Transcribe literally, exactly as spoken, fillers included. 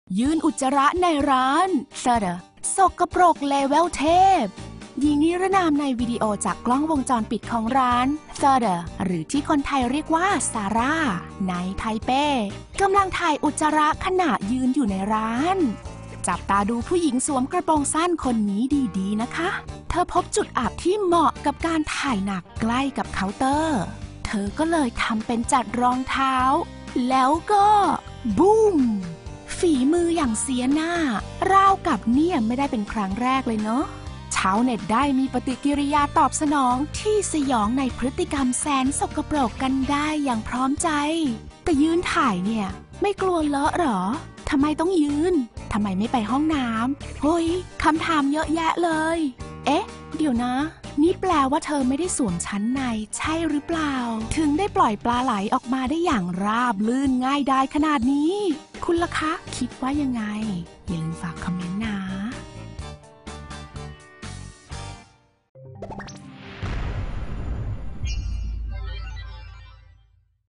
ยืนอุจจาระในร้านเซอร์สกปรกเลเวลเทพหญิงนิรนามในวิดีโอจากกล้องวงจรปิดของร้านเซอร์หรือที่คนไทยเรียกว่าซาร่าในไทเปกำลังถ่ายอุจจาระขณะยืนอยู่ในร้านจับตาดูผู้หญิงสวมกระโปรงสั้นคนนี้ดีๆนะคะเธอพบจุดอับที่เหมาะกับการถ่ายหนักใกล้กับเคาน์เตอร์เธอก็เลยทำเป็นจัดรองเท้าแล้วก็บูมฝีมืออย่างเสียหน้าราวกับเนี่ยไม่ได้เป็นครั้งแรกเลยเนาะชาวเน็ตได้มีปฏิกิริยาตอบสนองที่สยองในพฤติกรรมแสนสกปรกกันได้อย่างพร้อมใจแต่ยืนถ่ายเนี่ยไม่กลัวเลอะหรอทำไมต้องยืนทำไมไม่ไปห้องน้ำเฮ้ยคำถามเยอะแยะเลยเอ๊ะเดี๋ยวนะนี่แปลว่าเธอไม่ได้สวมชั้นในใช่หรือเปล่าถึงได้ปล่อยปลาไหลออกมาได้อย่างราบลื่นง่ายดายขนาดนี้คุณล่ะคะคิดว่ายังไงอย่าลืมฝากคอมเมนต์